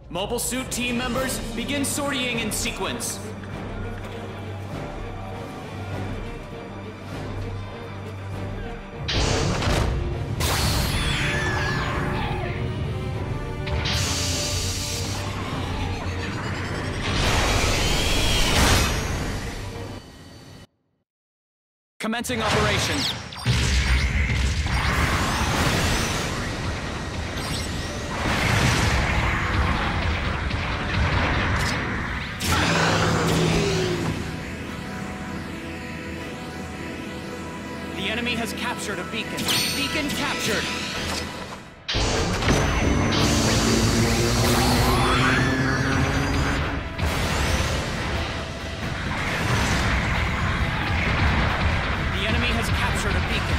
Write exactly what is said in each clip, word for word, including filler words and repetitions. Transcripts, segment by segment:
Mobile Suit team members, begin sortying in sequence. Commencing operation. The enemy has captured a beacon. Beacon captured. The enemy has captured a beacon.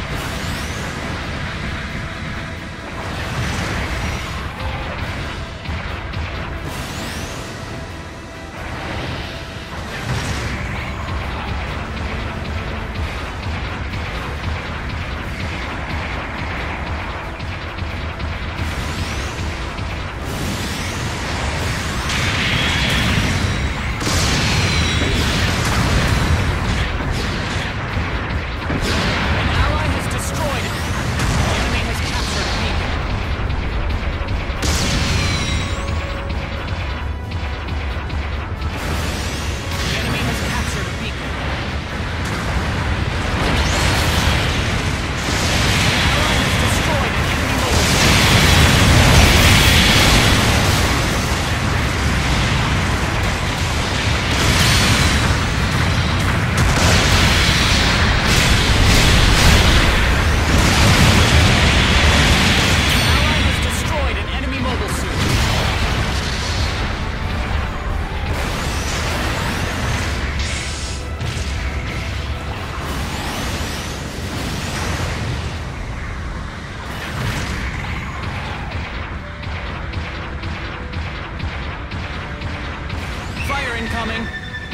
Incoming.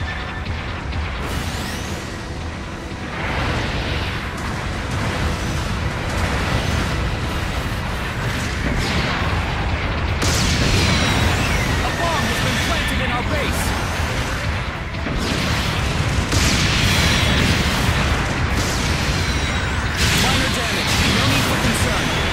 A bomb has been planted in our base. Minor damage. No need for concern.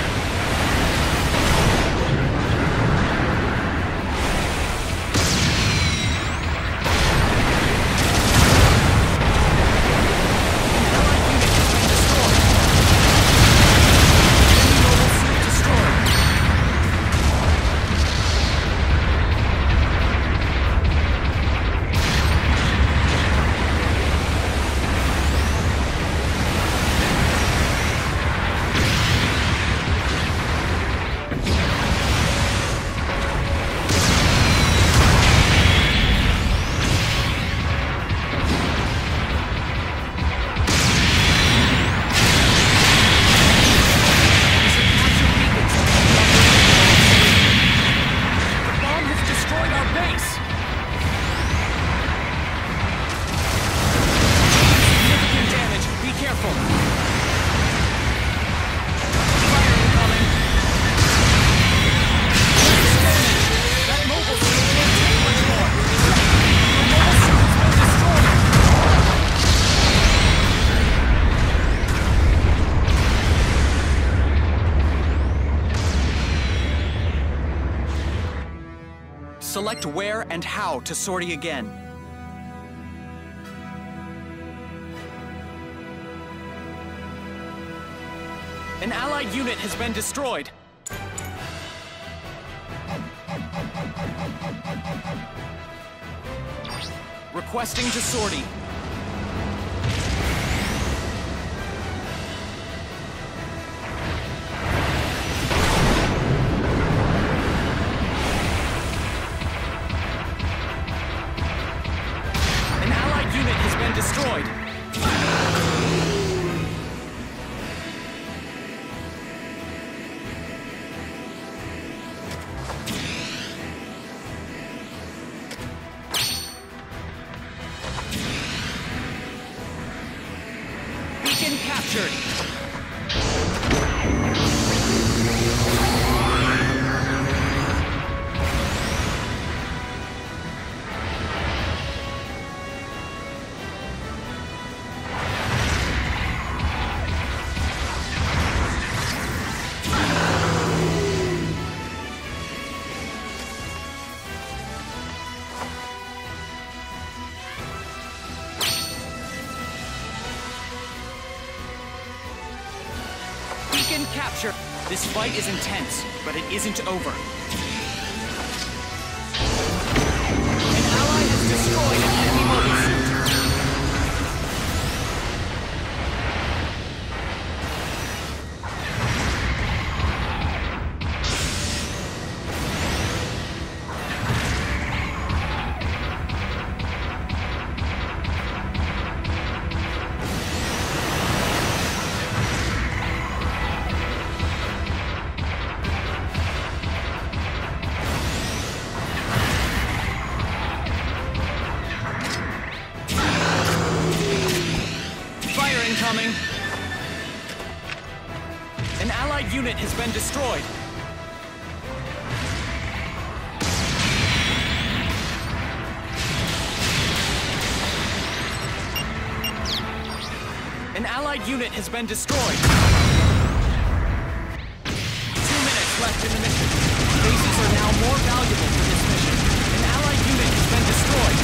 Select where and how to sortie again. An allied unit has been destroyed. Requesting to sortie. Destroyed. captured. This fight is intense, but it isn't over. An ally has destroyed an enemy mobile suit. Incoming. An allied unit has been destroyed. An allied unit has been destroyed. Two minutes left in the mission. Bases are now more valuable for this mission. An allied unit has been destroyed.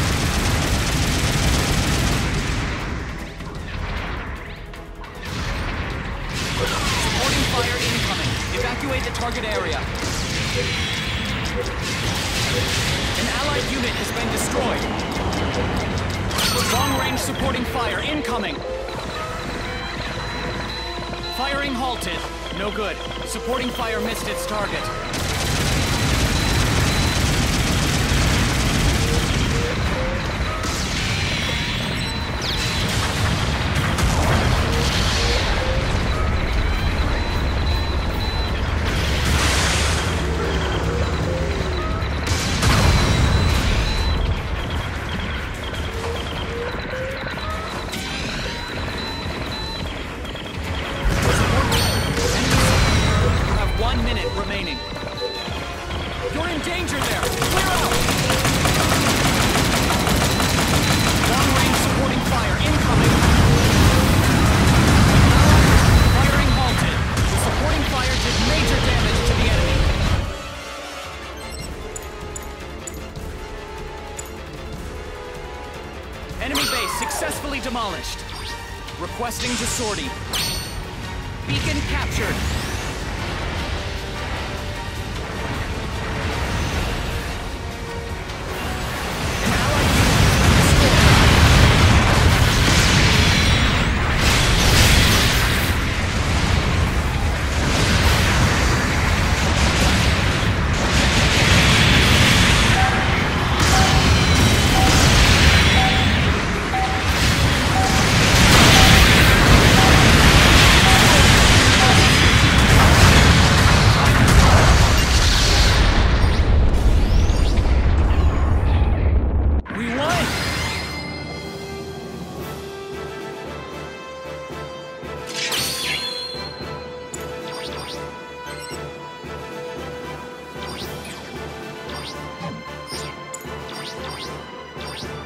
Fire incoming. Evacuate the target area. An allied unit has been destroyed. Long-range supporting fire incoming. Firing halted. No good. Supporting fire missed its target. Remaining. You're in danger there! Clear out! Long-range supporting fire incoming! Firing halted. The supporting fire did major damage to the enemy. Enemy base successfully demolished. Requesting to sortie. Beacon captured.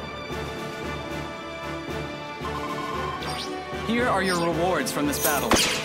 Here are your rewards from this battle.